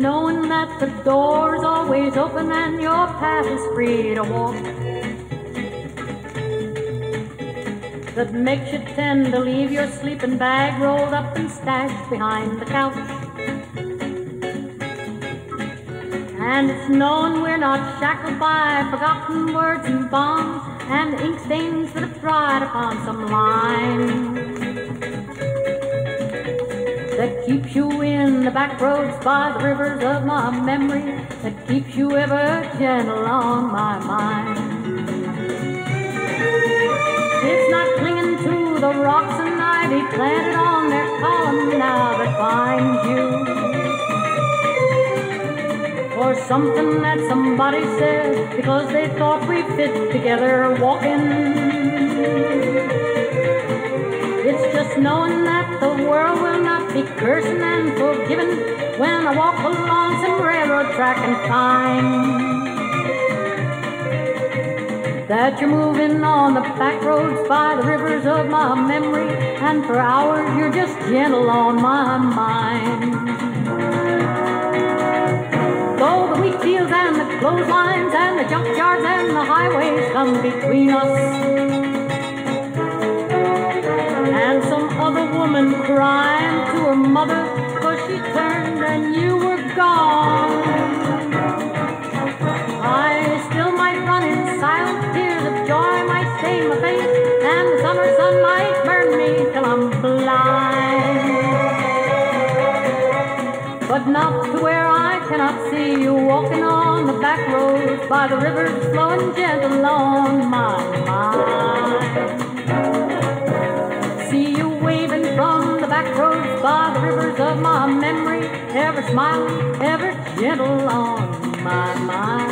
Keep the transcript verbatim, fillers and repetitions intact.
knowing that the door's always open and your path is free to walk, that makes you tend to leave your sleeping bag rolled up and stashed behind the couch. And it's knowing we're not shackled by forgotten words and bonds and ink stains that have dried upon some line, that keeps you in the back roads by the rivers of my memory, that keeps you ever gentle on my mind. It's not clinging to the rocks and ivy planted on their column now that binds you, or something that somebody said because they thought we fit together walking. It's just knowing that the world will not be cursing and forgiving when I walk along some railroad track and find that you're moving on the back roads by the rivers of my memory, and for hours you're just gentle on my mind. Though the wheat fields and the clotheslines and the junkyards and the highways come between us, and some other woman crying to her mother because she turned and you were gone, I still might run in silent tears of joy, might stain my face, and the summer sun might burn me till I'm blind, but not to where I cannot see you walking on the back roads by the rivers flowing gentle on my mind. See you waving from the back roads by the rivers of my memory, ever smiling, ever gentle on my mind.